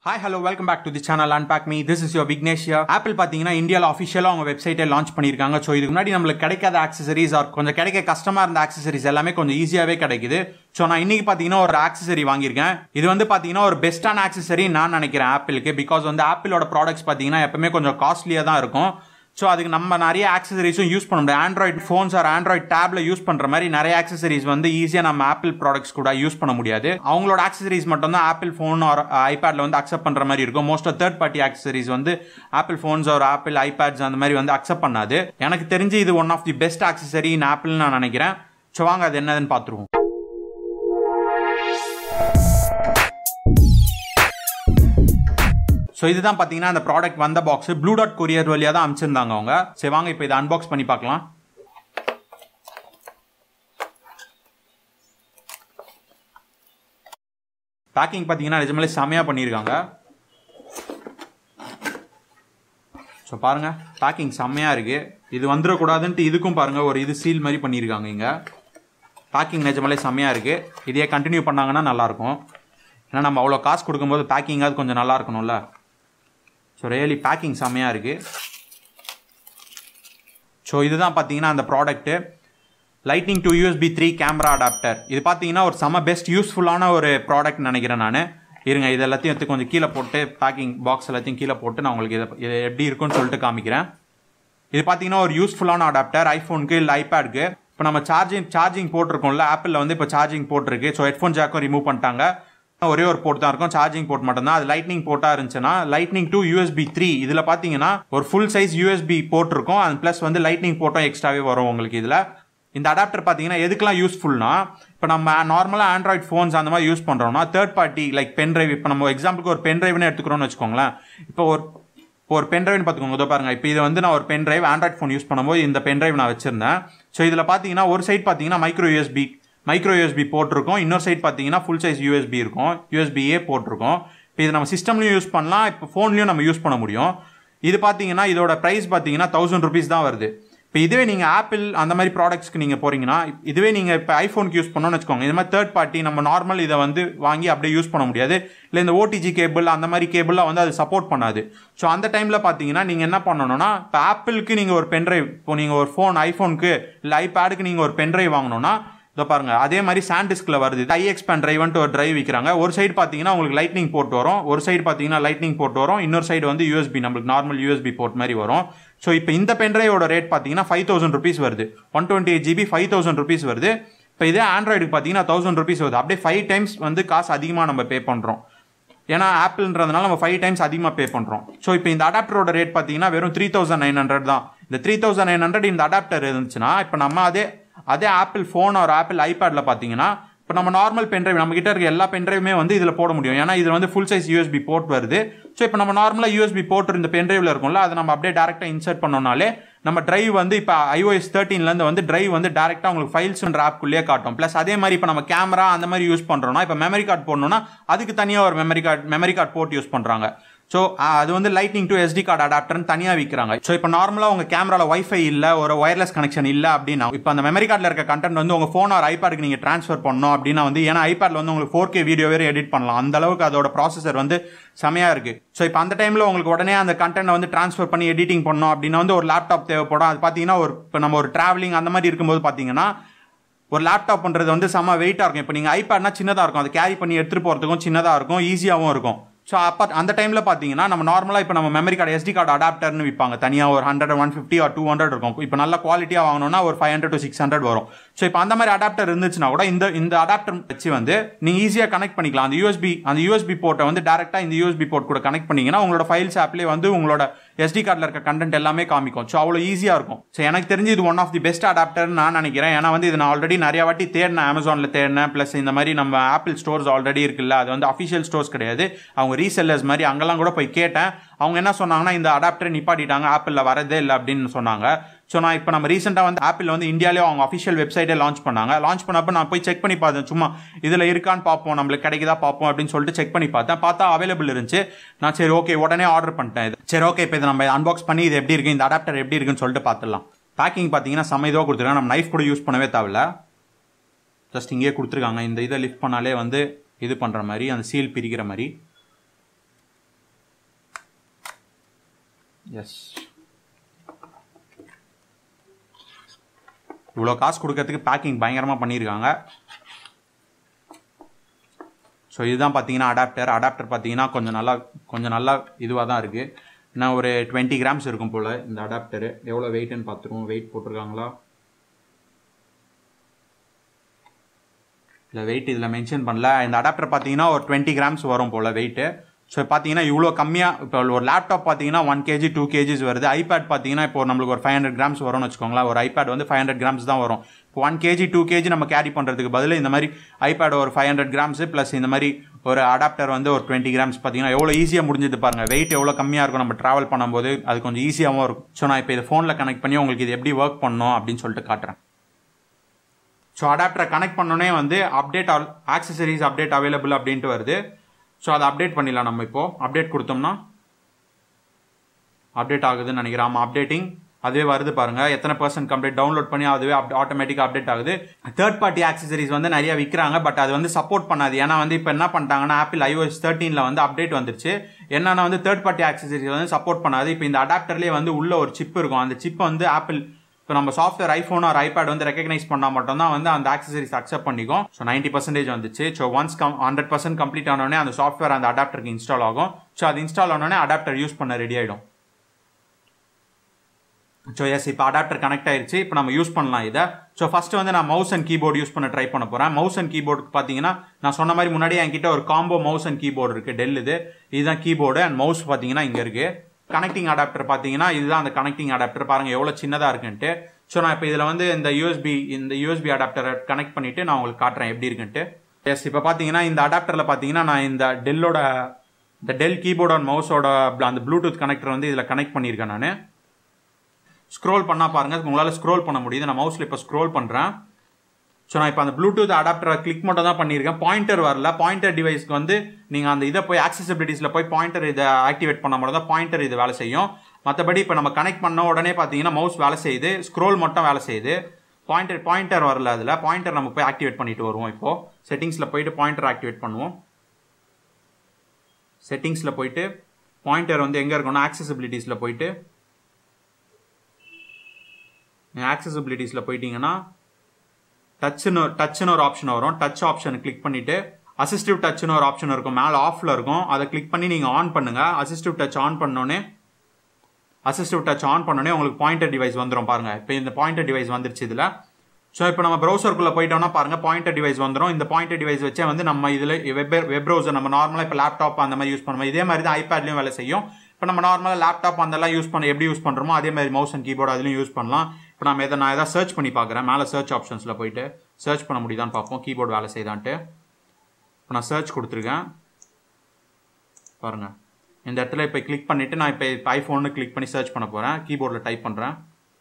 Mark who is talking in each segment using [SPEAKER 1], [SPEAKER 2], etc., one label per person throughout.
[SPEAKER 1] Hi, hello, welcome back to the channel Unpack Me. This is your Vignesh here. Apple பாத்தீங்கன்னா இந்தியால ஆஃபிஷியலா அவங்க வெப்சைட்டை launch பண்ணிருக்காங்க. So இதுக்கு முன்னாடி நமக்கு கிடைக்காத ஆக்சஸரீஸ் ஆர் கொஞ்சம் கிடைக்க கஷ்டமா இருந்த ஆக்சஸரீஸ் எல்லாமே கொஞ்சம் ஈஸியாவே கிடைக்குது. சோ நான் இன்னைக்கு பாத்தீங்கன்னா ஒரு ஆக்சஸரி வாங்கியிருக்கேன். இது வந்து பாத்தீங்கன்னா ஒரு பெஸ்டான ஆக்சஸரி நான் நினைக்கிறேன் ஆப்பிளுக்கு. பிகாஸ் வந்து ஆப்பிளோட ப்ராடக்ட்ஸ் பாத்தீங்கன்னா எப்பவுமே கொஞ்சம் காஸ்ட்லியா தான் இருக்கும். ஸோ அதுக்கு நம்ம நிறைய ஆக்சசரிஸும் யூஸ் பண்ண முடியும். ஆண்ட்ராய்ட் ஃபோன்ஸ் ஆர் ஆண்ட்ராய்ட் டேப்ல யூஸ் பண்ற மாதிரி நிறைய ஆக்சசரிஸ் வந்து ஈஸியாக நம்ம ஆப்பிள் ப்ராடக்ட்ஸ் கூட யூஸ் பண்ண முடியாது. அவங்களோட ஆக்சசரிஸ் மட்டும் தான் ஆப்பிள் ஃபோன் ஆர் ஐபேட்ல வந்து அக்செப்ட் பண்ற மாதிரி இருக்கும். Most of third party accessories வந்து Apple phones or Apple iPads அந்த மாதிரி வந்து அக்செப்ட் பண்ணாது. எனக்கு தெரிஞ்சு இது one of the best accessory in ஆப்பிள்னு நான் நினைக்கிறேன். ஸோ வாங்க அது என்னதுன்னு பார்த்துருவோம். ஸோ இதுதான் பார்த்தீங்கன்னா அந்த ப்ராடக்ட் வந்த பாக்ஸ் ப்ளூ டாட் கொரியர் வழியாக தான் அனுப்பிச்சிருந்தாங்க அவங்க. சரி வாங்க இப்போ இதை அன்பாக்ஸ் பண்ணி பார்க்கலாம். பேக்கிங் பார்த்தீங்கன்னா நிஜமாலே செமையாக பண்ணியிருக்காங்க. ஸோ பாருங்க பேக்கிங் செம்மையாக இருக்கு. இது வந்துடக்கூடாதுன்ட்டு இதுக்கும் பாருங்க ஒரு இது சீல் மாதிரி பண்ணியிருக்காங்க. இங்கே பேக்கிங் நிஜமாலே செம்மையாக இருக்கு. இதையே கண்டினியூ பண்ணாங்கன்னா நல்லாயிருக்கும். ஏன்னா நம்ம அவ்வளோ காசு கொடுக்கும்போது பேக்கிங்காவது கொஞ்சம் நல்லா இருக்கணும்ல. ஸோ ரியலி பேக்கிங் செம்மையாக இருக்குது. ஸோ இதுதான் பார்த்தீங்கன்னா அந்த product lightning to USB 3 camera adapter. இது பார்த்தீங்கன்னா ஒரு செம்ம பெஸ்ட் யூஸ்ஃபுல்லான ஒரு ப்ராடக்ட் நினைக்கிறேன் நான். இருங்க இது எல்லாத்தையும் எடுத்து கொஞ்சம் கீழே போட்டு பேக்கிங் பாக்ஸ் எல்லாத்தையும் கீழே போட்டு நான் உங்களுக்கு இது எப்படி இருக்குன்னு சொல்லிட்டு காமிக்கிறேன். இது பார்த்தீங்கன்னா ஒரு யூஸ்ஃபுல்லான அடாப்டர் ஐஃபோனுக்கு இல்லை ஐபேடுக்கு. இப்போ நம்ம சார்ஜிங் போட்டிருக்கோம்ல, ஆப்பிளில் வந்து இப்போ சார்ஜிங் போட்டிருக்கு. ஸோ ஹெட்ஃபோன் ஜாக்கும் ரிமூவ் பண்ணிட்டாங்க. ஒரே ஒரு போர்ட் தான் இருக்கும், சார்ஜிங் போர்ட் மட்டும் தான். அது லைட்னிங் போர்ட்டா இருந்துச்சுன்னா லைட்னிங் டு USB 3 இதுல பாத்தீங்கன்னா ஒரு ஃபுல் சைஸ் USB போர்ட் இருக்கும். அண்ட் பிளஸ் வந்து லைட்னிங் போர்ட்டும் எக்ஸ்ட்ராவே வரும் உங்களுக்கு. இதுல இந்த அடாப்டர் பாத்தீங்கன்னா எதுக்கெல்லாம் யூஸ்ஃபுல்னா, இப்போ நம்ம நார்மலா ஆண்ட்ராய்ட் ஃபோன்ஸ் அந்த மாதிரி யூஸ் பண்றோம்னா தேர்ட் பார்ட்டி லைக் பென்ட்ரைவ், இப்போ நம்ம எக்ஸாம்பிளுக்கு ஒரு பென்ட்ரைவ்னு எடுத்துக்கிறோம்னு வச்சுக்கோங்களேன். இப்போ ஒரு பென்ட்ரைவ்னு பார்த்துக்கோங்க. இதோ பாருங்க, இப்போ இது வந்து நான் ஒரு பென்ட்ரைவ் ஆண்ட்ராய்ட் ஃபோன் யூஸ் பண்ணும்போது இந்த பென்ட்ரைவ் நான் வச்சிருந்தேன். ஸோ இதுல பாத்தீங்கன்னா ஒரு சைட் பாத்தீங்கன்னா மைக்ரோ USB போட்டிருக்கோம், இன்னொரு சைட் பார்த்தீங்கன்னா ஃபுல் சைஸ் USB இருக்கும், USB-A போட்டிருக்கோம். இப்போ இது நம்ம சிஸ்டம்லையும் யூஸ் பண்ணலாம், இப்போ ஃபோன்லையும் நம்ம யூஸ் பண்ண முடியும். இது பார்த்தீங்கன்னா இதோட ப்ரைஸ் பார்த்தீங்கன்னா 1000 rupees தான் வருது. இப்போ இதுவே நீங்கள் ஆப்பிள் அந்த மாதிரி ப்ராடக்ட்ஸ்க்கு நீங்கள் போறீங்கன்னா, இதுவே நீங்கள் இப்போ ஐஃபோனுக்கு யூஸ் பண்ணோன்னு வச்சுக்கோங்க. இது மாதிரி தேர்ட் பார்ட்டி நம்ம நார்மல் இதை வந்து வாங்கி அப்படியே யூஸ் பண்ண முடியாது. இல்லை இந்த OTG கேபிள் அந்த மாதிரி கேபிள்லாம் வந்து அது சப்போர்ட் பண்ணாது. ஸோ அந்த டைமில் பார்த்தீங்கன்னா நீங்கள் என்ன பண்ணணும்னா, இப்போ ஆப்பிளுக்கு நீங்கள் ஒரு பென்ட்ரைவ், இப்போ நீங்கள் ஒரு ஐஃபோனுக்கு இல்லை ஐபேடுக்கு நீங்கள் ஒரு பென்ட்ரைவ் வாங்கணும்னா இதோ பாருங்க அதே மாதிரி சாண்டிஸ்க்ல வருது. IX பென்ட்ரைவ்ன்ட்டு ஒரு டிரைவ் விற்கிறாங்க. ஒரு சைடு பார்த்தீங்கன்னா உங்களுக்கு லைட்னிங் போர்ட் வரும், ஒரு சைடு பார்த்தீங்கன்னா லைட்னிங் போர்ட் வரும், இன்னொரு சைடு வந்து USB நம்மளுக்கு நார்மல் USB போர்ட் மாதிரி வரும். ஸோ இப்போ இந்த பென்ட்ரைவோட ரேட் பார்த்தீங்கன்னா 5000 rupees வருது. 128 GB 5000 rupees வருது. இப்போ இதே ஆண்ட்ராய்டுக்கு பார்த்தீங்கன்னா 1000 rupees வருது. அப்படியே 5 times வந்து காசு அதிகமாக நம்ம பே பண்ணுறோம். ஏன்னா ஆப்பிள்ன்றதுனால நம்ம 5 times அதிகமாக பே பண்ணுறோம். ஸோ இப்போ இந்த அடாப்டரோட ரேட் பார்த்தீங்கன்னா வெறும் 3900 தான். இந்த 3900 இந்த அடாப்டர் இருந்துச்சுன்னா இப்போ நம்ம அதே ஆப்பிள் ஃபோன் ஒரு ஆப்பிள் ஐபேட்ல பார்த்தீங்கன்னா இப்போ நம்ம நார்மல் பென்ட்ரைவ் நம்ம கிட்ட இருக்க எல்லா பென்ட்ரைவுமே வந்து இதில் போட முடியும். ஏன்னா இதில் வந்து ஃபுல் சைஸ் USB போர்ட் வருது. ஸோ இப்போ நம்ம நார்மலாக USB போர்ட் இந்த பென்ட்ரைவ்ல இருக்கும்ல, அதை நம்ம அப்படியே டேரெக்டாக இன்சர்ட் பண்ணோம்னாலே நம்ம டிரைவ் வந்து இப்போ iOS 13லேருந்து வந்து டிரைவ் வந்து டேரெக்டாக உங்களுக்கு ஃபைல்ஸ்ன்ற ஆப்குள்ளேயே காட்டும். ப்ளஸ் அதே மாதிரி இப்போ நம்ம கேமரா அந்த மாதிரி யூஸ் பண்ணுறோம்னா, இப்போ மெமரி கார்டு போடணும்னா அதுக்கு தனியாக ஒரு மெமரி கார்டு போர்ட் யூஸ் பண்ணுறாங்க. ஸோ அது வந்து லைட்னிங் டு SD கார்டு அடாப்டர்னு தனியாக விற்கிறாங்க. ஸோ இப்போ நார்மலாக உங்கள் கேமராவில் வைஃபை இல்லை, ஒரு ஒயர்லெஸ் கனெக்ஷன் இல்லை அப்படின்னா, இப்போ அந்த மெமரி கார்டில் இருக்க கண்டென்ட் வந்து உங்கள் ஃபோன் ஆர் ஐபேடுக்கு நீங்கள் ட்ரான்ஸ்ஃபர் பண்ணணும் அப்படின்னா வந்து, ஏன்னா ஐபேடில் வந்து உங்களுக்கு 4K வீடியோ வேறு எடிட் பண்ணலாம், அந்த அளவுக்கு அதோட ப்ராசஸர் வந்து செமையாக இருக்குது. ஸோ இப்போ அந்த டைமில் உங்களுக்கு உடனே அந்த கண்டென்ட் வந்து ட்ரான்ஸ்ஃபர் பண்ணி எடிட்டிங் பண்ணணும் அப்படின்னா வந்து ஒரு லேப்டாப் தேவைப்படும். அது பார்த்தீங்கன்னா இப்போ நம்ம ஒரு டிராவலிங் அந்த மாதிரி இருக்கும்போது பார்த்தீங்கன்னா ஒரு லேப்டாப் பண்ணுறது வந்து செம்ம வெயிட்டாக இருக்கும். இப்போ நீங்கள் ஐபேட்னா சின்னதாக இருக்கும், அதை கேரி பண்ணி எடுத்துகிட்டு போகிறதுக்கும் சின்னதாக இருக்கும், ஈஸியாகவும் இருக்கும். ஸோ அப்போ அந்த டைமில் பார்த்தீங்கன்னா நம்ம நார்மலாக இப்போ நம்ம மெமரி கார்டு SD கார்டு அடாப்டர்னு விற்பாங்க தனியாக, ஒரு 100, 150 or 200 இருக்கும். இப்போ நல்ல குவாலிட்டியாக வாங்கணும்னா ஒரு 500 to 600 வரும். ஸோ இப்போ அந்த மாதிரி அடாப்டர் இருந்துச்சுன்னா கூட இந்த அடாப்டர் வச்சு வந்து நீங்கள் ஈஸியாக கனெக்ட் பண்ணிக்கலாம். அந்த USB போர்ட்டை வந்து டேரெக்டாக இந்த USB போர்ட் கூட கனெக்ட் பண்ணிங்கன்னா உங்களோட ஃபைல்ஸ் ஆப்லேயே வந்து உங்களோட SD கார்டில் இருக்க கண்டென்ட் எல்லாமே காமிக்கும். ஸோ அவ்வளோ ஈஸியாக இருக்கும். ஸோ எனக்கு தெரிஞ்சு இது ஒன் ஆஃப் தி பெஸ்ட் அடாப்டர்னு நான் நினைக்கிறேன். ஏன்னா வந்து இது நான் ஆல்ரெடி நிறைய வாட்டி தேடினேன், அமேசானில் தேடினேன். ப்ளஸ் இந்த மாதிரி நம்ம ஆப்பிள் ஸ்டோர்ஸ் ஆல்ரெடி இருக்குல்ல, அது வந்து அஃபிஷியல் ஸ்டோர்ஸ் கிடையாது, அவங்க ரீசெல்லர்ஸ் மாதிரி. அங்கெல்லாம் கூட போய் கேட்டேன். அவங்க என்ன சொன்னாங்கன்னா இந்த அடாப்டரை நிப்பாட்டிட்டாங்க, ஆப்பிளில் வரதே இல்லை அப்படின்னு சொன்னாங்க. ஸோ நான் இப்போ நம்ம ரீசெண்டாக வந்து ஆப்பிள் வந்து இந்தியாவிலே அவங்க அஃபிஷியல் வெப்சைட்டே லான்ச் பண்ணாங்க. லான்ச் பண்ணப்போ நான் போய் செக் பண்ணி பார்த்தேன், சும்மா இதில் இருக்கான்னு பார்ப்போம், நம்மளுக்கு கிடைக்குதா பார்ப்போம் அப்படின்னு சொல்லிட்டு செக் பண்ணி பார்த்தா அவைலபிள் இருந்துச்சு. நான் சரி ஓகே உடனே ஆர்டர் பண்ணிட்டேன். இது சரி ஓகே இப்போ இதை நம்ம அன்பாக்ஸ் பண்ணி இது எப்படி இருக்குது, இந்த அடாப்டர் எப்படி இருக்குன்னு சொல்லிட்டு பார்த்துடலாம். பேக்கிங் பார்த்தீங்கன்னா செம்ம இதுவாக கொடுத்துருக்காங்க. நம்ம நைஃப் கூட யூஸ் பண்ணவே தேவையில்ல, ஜஸ்ட் இங்கேயே கொடுத்துருக்காங்க. இந்த இதை லிஃப்ட் பண்ணாலே வந்து இது பண்ணுற மாதிரி, அந்த சீல் பிரிக்கிற மாதிரி. எஸ், இவ்வளோ காசு கொடுக்கறதுக்கு பேக்கிங் பயங்கரமாக பண்ணியிருக்காங்க. ஸோ இதுதான் பார்த்தீங்கன்னா அடாப்டர் பார்த்தீங்கன்னா கொஞ்சம் நல்லா இதுவாக தான் இருக்குது. ஏன்னா ஒரு 20 கிராம்ஸ் இருக்கும் போல் இந்த அடாப்டரு. எவ்வளோ வெயிட்னு பார்த்துருவோம். வெயிட் போட்டிருக்காங்களா இல்லை, வெயிட் இதில் மென்ஷன் பண்ணல. இந்த அடாப்டர் பார்த்தீங்கன்னா ஒரு 20 கிராம்ஸ் வரும் போல் வெயிட்டு. ஸோ பார்த்தீங்கன்னா இவ்வளோ கம்மியாக, இப்போ ஒரு லேப்டாப் பார்த்தீங்கன்னா 1 kg 2 kg வருது. ஐபேட் பார்த்தீங்கன்னா இப்போ நம்மளுக்கு ஒரு 500 கிராம்ஸ் வரும்னு வச்சுக்கோங்களேன். ஒரு ஐபேட் வந்து 500 கிராம்ஸ் தான் வரும். இப்போ 1 kg 2 kg நம்ம கேரி பண்ணுறதுக்கு பதில் இந்த மாதிரி ஐபேட் ஒரு 500 கிராம்ஸ் ப்ளஸ் இந்த மாதிரி ஒரு அடாப்டர் வந்து ஒரு 20 கிராம்ஸ் பார்த்தீங்கன்னா எவ்வளோ ஈஸியாக முடிஞ்சது பாருங்கள். வெயிட் எவ்வளோ கம்மியாக இருக்கும் நம்ம ட்ராவல் பண்ணும்போது, அது கொஞ்சம் ஈஸியாகவும் இருக்கும். ஸோ நான் இப்போ இதை ஃபோனில் கனெக்ட் பண்ணி உங்களுக்கு இது எப்படி ஒர்க் பண்ணணும் அப்படின்னு சொல்லிட்டு காட்டுறேன். ஸோ அடாப்டரை கனெக்ட் பண்ணோன்னே வந்து ஆக்சசரிஸ் அப்டேட் அவைலபிள் அப்படின்ட்டு வருது. ஸோ அதை அப்டேட் பண்ணிடலாம். நம்ம இப்போது அப்டேட் கொடுத்தோம்னா அப்டேட் ஆகுதுன்னு நினைக்கிறேன். ஆமாம், அப்டேட்டிங் அதுவே வருது பாருங்கள். எத்தனை % கம்ப்ளீட் டவுன்லோட் பண்ணி அதுவே ஆட்டோமேட்டிக்காக அப்டேட் ஆகுது. தேர்ட் பார்ட்டி ஆக்சசரிஸ் வந்து நிறைய விற்கிறாங்க, பட் அது வந்து சப்போர்ட் பண்ணாது. ஏன்னா வந்து இப்போ என்ன பண்ணிட்டாங்கன்னா ஆப்பிள் iOS 13 வந்து அப்டேட் வந்துருச்சு. என்னன்னா வந்து தேர்ட் பார்ட்டி ஆக்சசரிஸ் வந்து சப்போர்ட் பண்ணாது. இப்போ இந்த அடாப்டர்லேயே வந்து உள்ள ஒரு சிப் இருக்கும். அந்த சிப் வந்து ஆப்பிள் இப்போ நம்ம சாஃப்ட்வேர் ஐஃபோன் ஒரு ஐபேட் வந்து ரெகக்னைஸ் பண்ணால் மட்டும்தான் வந்து அந்த ஆக்சசரிஸ் அக்செப்ட் பண்ணிக்கும். ஸோ 90% வந்துச்சு. ஸோ ஒன்ஸ் 100% கம்ப்ளீட் ஆனோடனே அந்த சாஃப்ட்வேர் அந்த அடாப்டருக்கு இன்ஸ்டால் ஆகும். ஸோ அது இன்ஸ்டால் ஆனோடனே அடாப்டர் யூஸ் பண்ண ரெடி ஆகிடும். ஸோ எஸ், இப்போ அடாப்டர் கனெக்ட் ஆயிடுச்சு. இப்போ நம்ம யூஸ் பண்ணலாம் இதை. ஸோ ஃபஸ்ட்டு வந்து நான் மவுஸ் அண்ட் கீபோர்டு யூஸ் பண்ண ட்ரை பண்ண போகிறேன். மவுஸ் அண்ட் கீபோர்டுக்கு பார்த்தீங்கன்னா நான் சொன்ன மாதிரி முன்னாடியே என்கிட்ட ஒரு காம்போ மவுஸ் அண்ட் கீபோர்டு இருக்குது. டெல் இதுதான் கீபோர்டு அண்ட் மவுஸ் பார்த்தீங்கன்னா இங்கே இருக்குது. கனெக்டிங் அடாப்டர் பார்த்தீங்கன்னா இதுதான் அந்த கனெக்டிங் அடாப்டர். பாருங்கள் எவ்வளோ சின்னதாக இருக்குன்ட்டு. ஸோ நான் இப்போ இதில் வந்து இந்த யூஎஸ்பி அடாப்டரை கனெக்ட் பண்ணிவிட்டு நான் உங்களுக்கு காட்டுறேன் எப்படி இருக்குன்ட்டு. எஸ், இப்போ பார்த்தீங்கன்னா இந்த அடாப்டரில் பார்த்தீங்கன்னா நான் இந்த டெல் கீபோர்டு அண்ட் மவுஸோட அந்த ப்ளூடூத் கனெக்டர் வந்து இதில் கனெக்ட் பண்ணியிருக்கேன். நான் ஸ்க்ரோல் பண்ணால் பாருங்கள், உங்களால் ஸ்க்ரோல் பண்ண முடியுது. நான் மவுஸில் இப்போ ஸ்க்ரோல் பண்ணுறேன். ஸோ நான் இப்போ அந்த ப்ளூடூத் அடாப்டரை கிளிக் மட்டும் தான் பண்ணியிருக்கேன். பாயிண்டர் வரல. பாயிண்டர் டிவைஸ்க்கு வந்து நீங்கள் அந்த இதை போய் ஆக்சசிபிலிட்டிஸில் போய் பாயிண்டர் இதை ஆக்டிவேட் பண்ண மட்டும் தான் பாயிண்டர் இது வேலை செய்யும். மற்றபடி இப்போ நம்ம கனெக்ட் பண்ண உடனே பார்த்தீங்கன்னா மவுஸ் வேலை செய்யுது, ஸ்க்ரோல் மட்டும் வேலை செய்யுது. பாயிண்டர் வரல. அதில் பாயிண்டர் நம்ம போய் ஆக்டிவேட் பண்ணிட்டு வருவோம். இப்போது செட்டிங்ஸில் போயிட்டு பாயிண்டர் ஆக்டிவேட் பண்ணுவோம். செட்டிங்ஸில் போயிட்டு பாயிண்டர் வந்து எங்கே இருக்கணும், ஆக்சசிபிலிட்டிஸில் போயிட்டு ஆக்சசிபிலிட்டிஸில் போயிட்டீங்கன்னா டச்சுன்னு ஒரு ஆப்ஷன் வரும். டச் ஆப்ஷன் கிளிக் பண்ணிவிட்டு அசிஸ்டிவ் டச்சுன்னு ஒரு ஆப்ஷன் இருக்கும், மேலே ஆஃபில் இருக்கும். அதை கிளிக் பண்ணி நீங்கள் ஆன் பண்ணுங்கள். அசிஸ்டிவ் டச் ஆன் பண்ணோன்னே உங்களுக்கு பாயிண்டர் டிவைஸ் வந்துடும் பாருங்கள். இப்போ இந்த பாயிண்டர் டிவைஸ் வந்துருச்சு இதில். ஸோ இப்போ நம்ம ப்ரௌசருக்குள்ளே போயிட்டோம்னா பாருங்கள் பாயிண்டர் டிவைஸ் வந்துடும். இந்த பாயிண்டர் டிவைஸ் வச்சே வந்து நம்ம இதில் வெப் ப்ரௌசர் நம்ம நார்மலாக இப்போ லேப்டாப் அந்த மாதிரி யூஸ் பண்ணுவோம். இதே மாதிரி தான் ஐபேட்லையும் வேலை செய்யும். இப்போ நம்ம நார்மலாக லேப்டாப் அதெல்லாம் எப்படி யூஸ் பண்ணுறோமோ அதே மாதிரி மவுஸ் அண்ட் கீபோர்டு அதுலையும் யூஸ் பண்ணலாம். இப்போ நான் எதாவது சர்ச் பண்ணி பார்க்குறேன். மேலே சர்ச் ஆப்ஷன்ஸில் போயிட்டு சர்ச் பண்ண முடியுதான்னு பார்ப்போம், கீபோர்டு வேலை செய்தான்ட்டு. இப்போ நான் சர்ச் கொடுத்துருக்கேன் பாருங்கள். இந்த இடத்துல இப்போ கிளிக் பண்ணிவிட்டு நான் இப்போ ஐஃபோன்னு கிளிக் பண்ணி சர்ச் பண்ண போகிறேன். கீபோர்டில் டைப் பண்ணுறேன்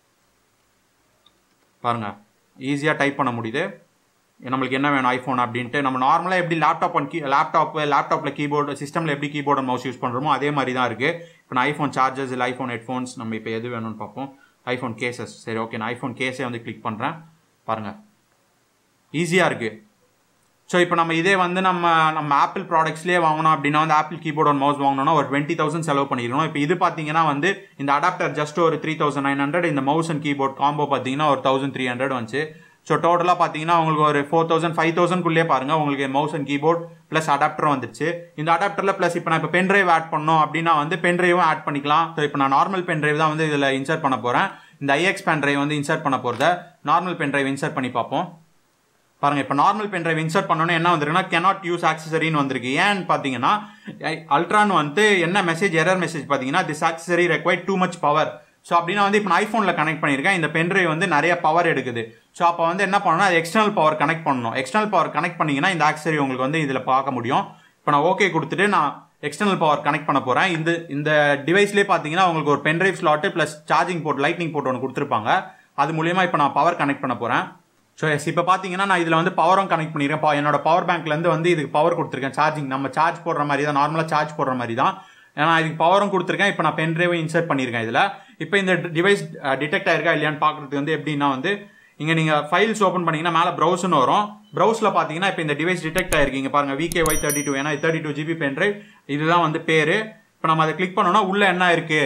[SPEAKER 1] பாருங்கள், ஈஸியாக டைப் பண்ண முடியுது. நம்மளுக்கு என்ன வேணும் ஐஃபோன் அப்படின்ட்டு. நம்ம நார்மலாக எப்படி லேப்டாப்பில் கீபோர்டு சிஸ்டமில் எப்படி கீபோர்டு மவுஸ் யூஸ் பண்ணுறோமோ அதே மாதிரி தான் இருக்குது. இப்போ நான் ஐஃபோன் சார்ஜர்ஸ் இல்லை ஐஃபோன் ஹெட்ஃபோன்ஸ் நம்ம இப்போ எது வேணும்னு பார்ப்போம். IPhone cases. சரி, ஓகே, நான் ஐஃபோன் கேஸே வந்து கிளிக் பண்ணுறேன் பாருங்கள், ஈஸியாக இருக்குது. ஸோ இப்போ நம்ம இதே வந்து நம்ம ஆப்பிள் ப்ராடக்ட்ஸ்லேயே வாங்கணும் அப்படின்னா வந்து ஆப்பிள் கீபோர்டு அண்ட் மவுஸ் வாங்கணும்னா ஒரு 20,000 செலவு பண்ணிடணும். இப்போ இது பார்த்தீங்கன்னா வந்து இந்த அடாப்டர் ஜஸ்ட் ஒரு 3,900, இந்த மவுஸ் அண்ட் கீபோர்ட் காம்போ பார்த்தீங்கன்னா ஒரு 1,300 வந்துச்சு. ஸோ டோட்டலாக பார்த்தீங்கன்னா உங்களுக்கு ஒரு 4,000 5,000குள்ளே பாருங்கள் உங்களுக்கு மவுஸ் அண்ட் கீபோர்ட் ப்ளஸ் அடாப்டரும் வந்துச்சு. இந்த அடாப்டரில் ப்ளஸ் இப்போ நான் இப்போ பென்ட்ரைவ் ஆட் பண்ணோம் அப்படின்னா வந்து பென்ட்ரைவும் ஆட் பண்ணிக்கலாம். ஸோ இப்போ நான் நார்மல் பென்ட்ரைவ் தான் வந்து இதில் இன்சர்ட் பண்ண போகிறேன். இந்த IX பென்ட்ரைவ் வந்து இன்சர்ட் பண்ண போகிறத நார்மல் பென்ட்ரைவ் இன்சர்ட் பண்ணி பார்ப்போம் பாருங்கள். இப்போ நார்மல் பென்ட்ரைவ் இன்சர்ட் பண்ணோன்னே என்ன வந்திருக்குன்னா cannot use accessoryன்னு வந்திருக்கு. ஏன்னு பார்த்தீங்கன்னா அல்ட்ரான்னு வந்து என்ன எரர் மெசேஜ் பார்த்தீங்கன்னா this accessory required too much power. So அப்படின்னா வந்து இப்போ நான் ஐஃபோனில் கனெக்ட் பண்ணியிருக்கேன். இந்த பென்ட்ரைவ் வந்து நிறைய பவர் எடுக்குது. ஸோ அப்போ வந்து என்ன பண்ணணும், அது எக்ஸ்டர்னல் பவர் கனெக்ட் பண்ணணும். எக்ஸ்டர்னல் பவர் கனெக்ட் பண்ணிங்கன்னா இந்த ஆக்சசரி உங்களுக்கு வந்து இதில் பார்க்க முடியும். இப்போ நான் ஓகே கொடுத்துட்டு நான் எக்ஸ்டர்னல் பவர் கனெக்ட் பண்ண போகிறேன். இந்த டிவைஸ்லேயே பார்த்தீங்கன்னா உங்களுக்கு ஒரு pendrive slot plus charging port lightning port ஒன்று கொடுத்துருப்பாங்க. அது மூலியமாக இப்போ நான் பவர் கனெக்ட் பண்ண போகிறேன். ஸோ எஸ், இப்போ பார்த்தீங்கன்னா நான் இதில் வந்து பவரும் கனெக்ட் பண்ணியிருக்கேன். என்னோட பவர் பேங்க்லேருந்து வந்து இதுக்கு பவர் கொடுத்துருக்கேன். சார்ஜிங் நம்ம சார்ஜ் போடுற மாதிரி தான், நார்மலாக சார்ஜ் போடுற மாதிரி தான். நான் இதுக்கு பவரும் கொடுத்துருக்கேன். இப்போ நான் பென்ட்ரைவும் இன்சர்ட் பண்ணியிருக்கேன் இதில். இப்போ இந்த டிவைஸ் டிடெக்ட் ஆயிருக்கா இல்லையான்னு பார்க்குறதுக்கு வந்து எப்படின்னா வந்து இங்கே நீங்கள் ஃபைல்ஸ் ஓப்பன் பண்ணிங்கன்னா மேலே ப்ரௌஸ்னு வரும். ப்ரௌஸில் பார்த்தீங்கன்னா இப்போ இந்த டிவைஸ் டிடெக்ட் ஆயிருக்கீங்க பாருங்கள், VKY32. ஏன்னா 32 GB பென்ட்ரைவ் இதுதான் வந்து பேர். இப்போ நம்ம அதை கிளிக் பண்ணோம்னா உள்ளே என்ன இருக்குது,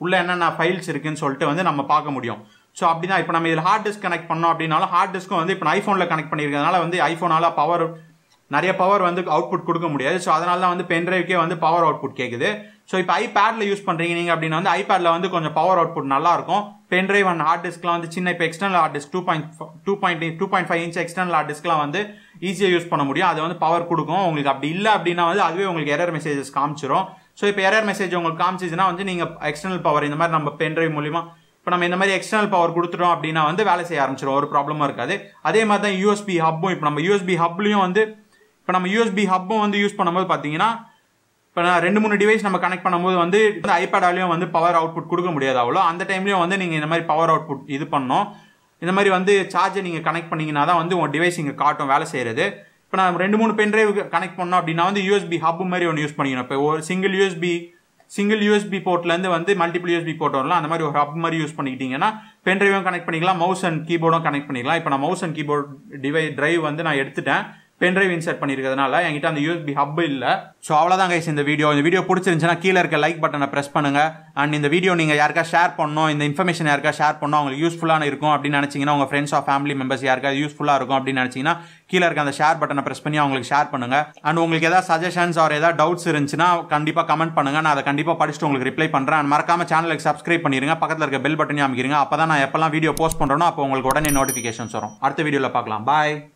[SPEAKER 1] உள்ள என்னென்ன ஃபைல்ஸ் இருக்குன்னு சொல்லிட்டு வந்து நம்ம பார்க்க முடியும். ஸோ அப்படிதான் இப்போ நம்ம இதில் ஹார்ட் டிஸ்க் கனெக்ட் பண்ணோம் அப்படின்னாலும் ஹார்ட் டிஸ்க்கும் வந்து இப்போ ஐஃபோனில் கனெக்ட் பண்ணியிருக்கிறதுனால வந்து ஐஃபோனால நிறைய பவர் வந்து அவுட்புட் கொடுக்க முடியாது. ஸோ அதனால தான் வந்து பென்ட்ரைவ்க்கே வந்து பவர் அவுட்புட் கேட்குது. ஸோ இப்போ ஐபேடில் யூஸ் பண்ணுறீங்க நீங்கள் அப்படின்னா வந்து ஐபேடில் வந்து கொஞ்சம் பவர் அவுட்புட் நல்லா இருக்கும். பென்ட்ரைவ் அண்ட் ஹார்ட் டிஸ்க்லாம் வந்து சின்ன இப்போ external hard disk 2.5 inch external hard டிஸ்க்லாம் வந்து ஈஸியாக யூஸ் பண்ண முடியும். அது வந்து பவர் கொடுக்கும். உங்களுக்கு அப்படி இல்லை அப்படின்னா வந்து அதுவே உங்களுக்கு எரர் மெசேஜஸ் காமிச்சிரும். ஸோ இப்போ எரர் மெசேஜ் உங்களுக்கு காமிச்சிச்சுன்னா வந்து நீங்கள் எக்ஸ்டர்னல் பவர் இந்த மாதிரி நம்ம பென்ட்ரைவ் மூலிமா இப்போ நம்ம இந்த மாதிரி எக்ஸ்டர்னல் பவர் கொடுத்துட்டோம் அப்படின்னா வந்து வேலை செய்ய ஆரம்பிச்சிடும். ஒரு ப்ராப்ளமும் இருக்காது. அதே மாதிரி தான் யூஎஸ்பி ஹப்பும். இப்போ நம்ம யூஎஸ்பி ஹப்லையும் வந்து வந்து யூஸ் பண்ணும்போது பார்த்தீங்கன்னா இப்போ நான் 2-3 டிவைஸ் நம்ம கனெக்ட் பண்ணும்போது வந்து ஐபேடாலையும் வந்து பவர் அவுட்புட் கொடுக்க முடியாது அவ்வளோ. அந்த டைம்லையும் வந்து நீங்கள் இந்த மாதிரி பவர் அவுட்புட் இது பண்ணணும். இந்த மாதிரி வந்து சார்ஜை நீங்கள் கனெக்ட் பண்ணிங்கன்னா தான் வந்து உங்கள் டிவைஸ் இங்கே காட்டும் வேலை செய்கிறது. இப்போ நான் 2-3 பென்ட்ரைவ் கனெக்ட் பண்ணோம் அப்படின்னா வந்து யூஎஸ்பி ஹப் மாதிரி ஒன்று யூஸ் பண்ணிக்கணும். இப்போ ஒரு சிங்கிள் யூஎஸ்பி போர்ட்லேருந்து வந்து மல்டிபிள் யூஎஸ்பி போர்ட் வரலாம். அந்த மாதிரி ஒரு ஹப் மாதிரி யூஸ் பண்ணிக்கிட்டீங்கன்னா பென்ட்ரைவும் கனெக்ட் பண்ணிக்கலாம், மவுஸ் அண்ட் கீபோர்டும் கனெக்ட் பண்ணிக்கலாம். இப்போ நான் மவுஸ் அண்ட் கீபோர்ட் டிரைவ் வந்து நான் எடுத்துட்டேன். பென்ட்ரைவ் இன்சர்ட் பண்ணியிருக்கிறதுனால என்கிட்ட அந்த யூஎஸ்பி ஹப் இல்லை. ஸோ அவ்வளோதான் கைஸ் இந்த வீடியோ பிடிச்சிருந்துச்சுன்னா கீழே இருக்க லைக் பட்டனை ப்ரெஸ் பண்ணுங்க. அண்ட் இந்த வீடியோ நீங்கள் யாருக்கா ஷேர் பண்ணணும், இந்த இன்ஃபர்மேஷன் யாருக்கா ஷேர் பண்ணணும், அவங்களுக்கு யூஸ்ஃபுல்லான இருக்கும் அப்படின்னு நினச்சிங்கன்னா உங்கள் ஃப்ரெண்ட்ஸ் ஆஃப் ஃபேமிலி மெம்பர்ஸ் யாருக்கா யூஸ்ஃபுல்லாக இருக்கும் அப்படின்னு நினச்சிங்கன்னா கீழே இருக்க அந்த ஷேர் பட்டனை ப்ரெஸ் பண்ணி அவங்களுக்கு ஷேர் பண்ணுங்க. அண்ட் உங்களுக்கு ஏதாவது சஜஷன்ஸ் ஆர் ஏதாவது டவுட்ஸ் இருந்துச்சுன்னா கண்டிப்பாக கமெண்ட் பண்ணுங்க. நான் அதை கண்டிப்பாக படிச்சுட்டு உங்களுக்கு ரிப்ளை பண்ணுறேன். அண்ட் மறக்காம சேனலுக்கு சப்ஸ்கிரைப் பண்ணிருங்க. பக்கத்தில் இருக்க பெல் பட்டனையும் அமைக்கிறீங்க. அப்போ தான் நான் எப்பெல்லாம் வீடியோ போஸ்ட் பண்ணுறேனோ அப்போ உங்களுக்கு உடனே நோட்டிஃபிகேஷன்ஸ் வரும். அடுத்த வீடியோவில் பார்க்கலாம். பாய்.